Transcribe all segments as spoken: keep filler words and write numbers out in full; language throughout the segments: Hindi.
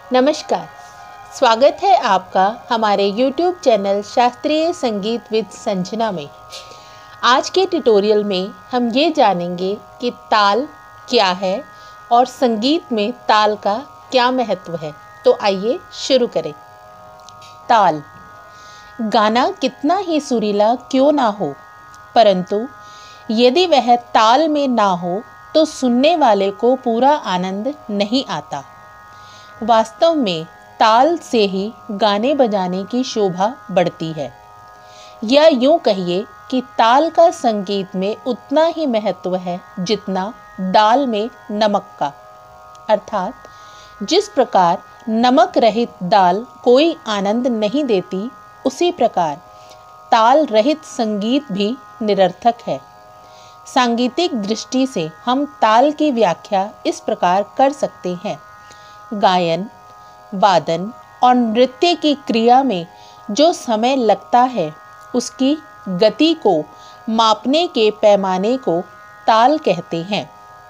नमस्कार, स्वागत है आपका हमारे यूट्यूब चैनल शास्त्रीय संगीत विद संजना में। आज के ट्यूटोरियल में हम ये जानेंगे कि ताल क्या है और संगीत में ताल का क्या महत्व है। तो आइए शुरू करें। ताल। गाना कितना ही सुरीला क्यों ना हो, परंतु यदि वह ताल में ना हो तो सुनने वाले को पूरा आनंद नहीं आता। वास्तव में ताल से ही गाने बजाने की शोभा बढ़ती है, या यूं कहिए कि ताल का संगीत में उतना ही महत्व है जितना दाल में नमक का। अर्थात जिस प्रकार नमक रहित दाल कोई आनंद नहीं देती, उसी प्रकार ताल रहित संगीत भी निरर्थक है। सांगीतिक दृष्टि से हम ताल की व्याख्या इस प्रकार कर सकते हैं। गायन, वादन और नृत्य की क्रिया में जो समय लगता है, उसकी गति को मापने के पैमाने को ताल कहते हैं।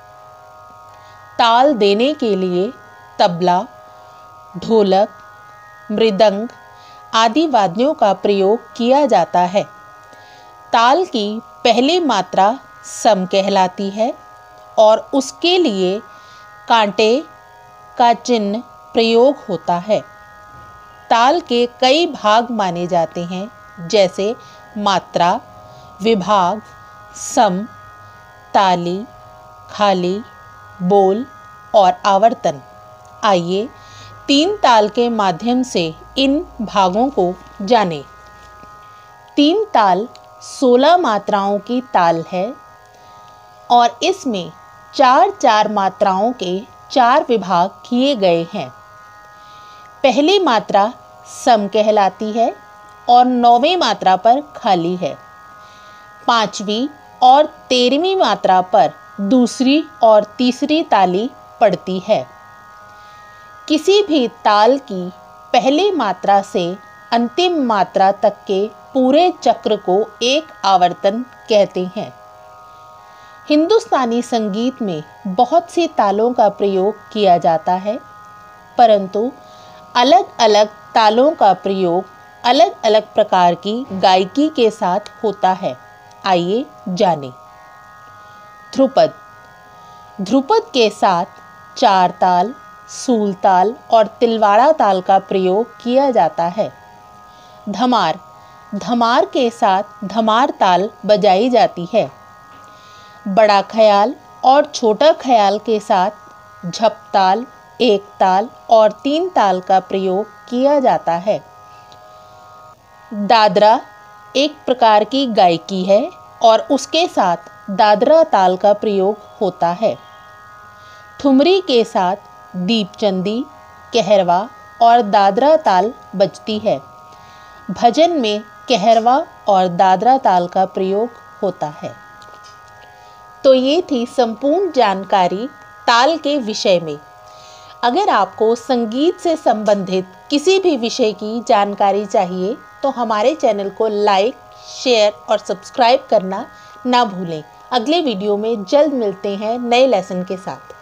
ताल देने के लिए तबला, ढोलक, मृदंग आदि वाद्यों का प्रयोग किया जाता है। ताल की पहली मात्रा सम कहलाती है और उसके लिए कांटे का चिन्ह प्रयोग होता है। ताल के कई भाग माने जाते हैं, जैसे मात्रा, विभाग, सम, ताली, खाली, बोल और आवर्तन। आइए तीन ताल के माध्यम से इन भागों को जानें। तीन ताल सोलह मात्राओं की ताल है और इसमें चार चार मात्राओं के चार विभाग किए गए हैं। पहली मात्रा सम कहलाती है और नौवीं मात्रा पर खाली है। पांचवी और तेरहवीं मात्रा पर दूसरी और तीसरी ताली पड़ती है। किसी भी ताल की पहली मात्रा से अंतिम मात्रा तक के पूरे चक्र को एक आवर्तन कहते हैं। हिंदुस्तानी संगीत में बहुत सी तालों का प्रयोग किया जाता है, परंतु अलग अलग तालों का प्रयोग अलग अलग प्रकार की गायकी के साथ होता है। आइए जानें। ध्रुपद। ध्रुपद के साथ चार ताल, सूल ताल और तिलवाड़ा ताल का प्रयोग किया जाता है। धमार। धमार के साथ धमार ताल बजाई जाती है। बड़ा ख्याल और छोटा ख्याल के साथ झपताल, एक ताल और तीन ताल का प्रयोग किया जाता है। दादरा एक प्रकार की गायकी है और उसके साथ दादरा ताल का प्रयोग होता है। ठुमरी के साथ दीपचंदी, कहरवा और दादरा ताल बजती है। भजन में कहरवा और दादरा ताल का प्रयोग होता है। तो ये थी संपूर्ण जानकारी ताल के विषय में। अगर आपको संगीत से संबंधित किसी भी विषय की जानकारी चाहिए तो हमारे चैनल को लाइक, शेयर और सब्सक्राइब करना ना भूलें। अगले वीडियो में जल्द मिलते हैं नए लेसन के साथ।